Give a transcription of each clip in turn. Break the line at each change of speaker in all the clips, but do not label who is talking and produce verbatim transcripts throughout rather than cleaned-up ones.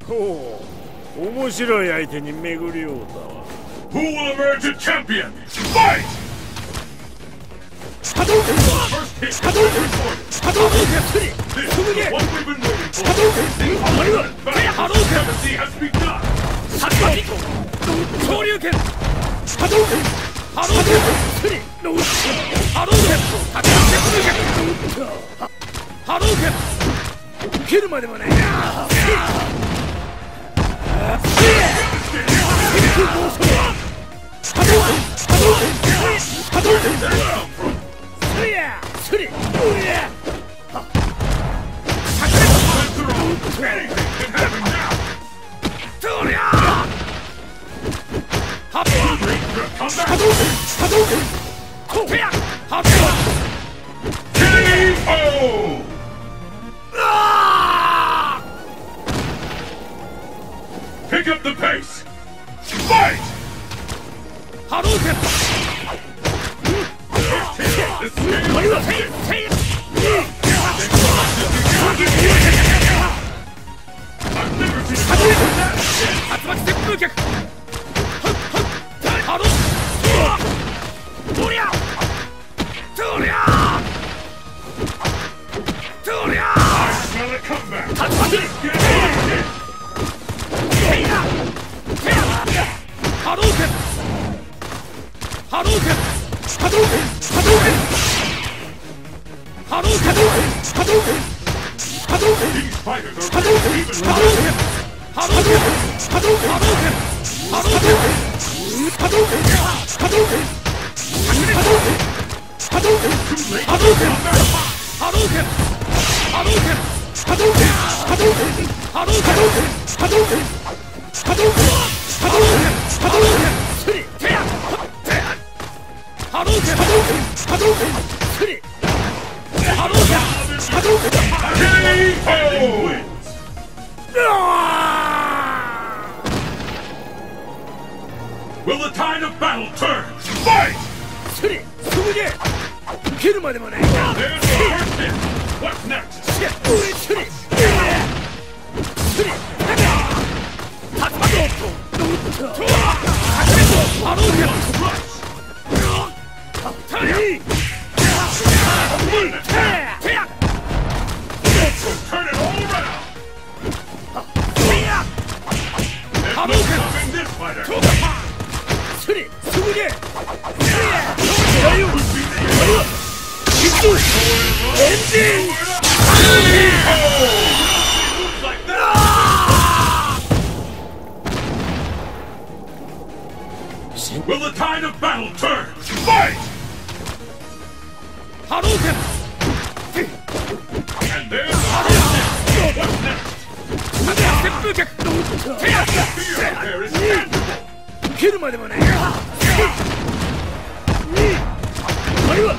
ほう、面白い相手に巡り合うたわ。
Who will emerge a champion? Fight!
波動拳、波動拳、波動拳、すり、すぐげ、波動拳、あるいは、波動拳、さつまき、昇竜拳、波動拳、波動拳、すり、波動拳、波動拳、波動拳、切るまでもない。
Pick up the pace! Fight!
Hadouken!
I've never seen a I smell a comeback! Let's get it!
Hadouken! Hadouken! Hadouken! Hadouken! Hadouken! Hadouken! Hadouken!
These fighters are
Hadouken!
even
Hadouken! Hadouken! Hadouken! Hadouken! Hadouken! Hadouken! Hadouken! Hadouken! Hadouken! Hadouken! Hadouken! Hadouken! Hadouken! Hadouken! Hadouken! Hadouken! Hadouken! Hadouken! Suri! Teya! Teya! Hadouken! Hadouken! Hadouken! Suri! Hadouken! Hadouken!
K O wins! Will the tide of battle turn? Fight!
Suri! Suge! 受けるまでもない。
There's the first hit! What's next?
Suri! Suri! Suri! Tatsumaki! Hadouken!
Rush!
Tari! Teya!
Turn it all around!
Teya!
There's no
Hadouken!
stopping this fighter!
Suri! Suge! Dayu! Kiku! Engine!
Moves like that! Will the tide of battle turn? Fight!
Hadouken!
And there's the first hit! What's next? Fear out there is tangible!
受けるまでもない。あれは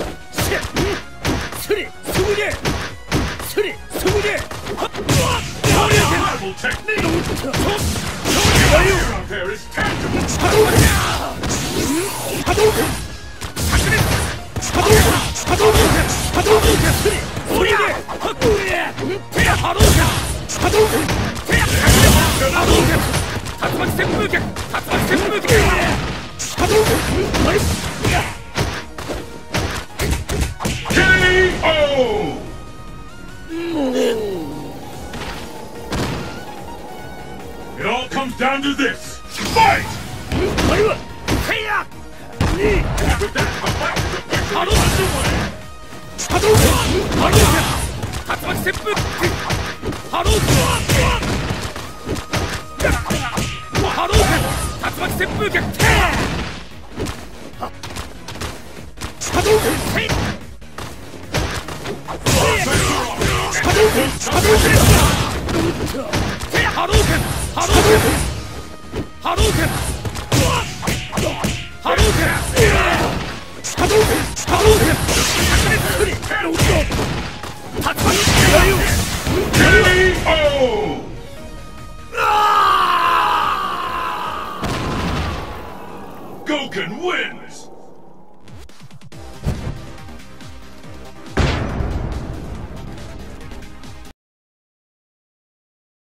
スリすぐでスリすぐで
Incredible technique! Fear out there is tangible!
波動拳波動拳波動拳波動拳スリすぐで波動拳波動拳波動拳竜巻旋風脚竜巻旋風脚波動拳あれ
K O! It all comes down to this! Fight!
あれはせいや
And with that, the fight is officially underway!
波動拳波動拳竜巻旋風波動拳波動拳竜巻旋風脚波動拳せい波動拳波動拳波動拳波動拳波動拳波動拳波動拳波動拳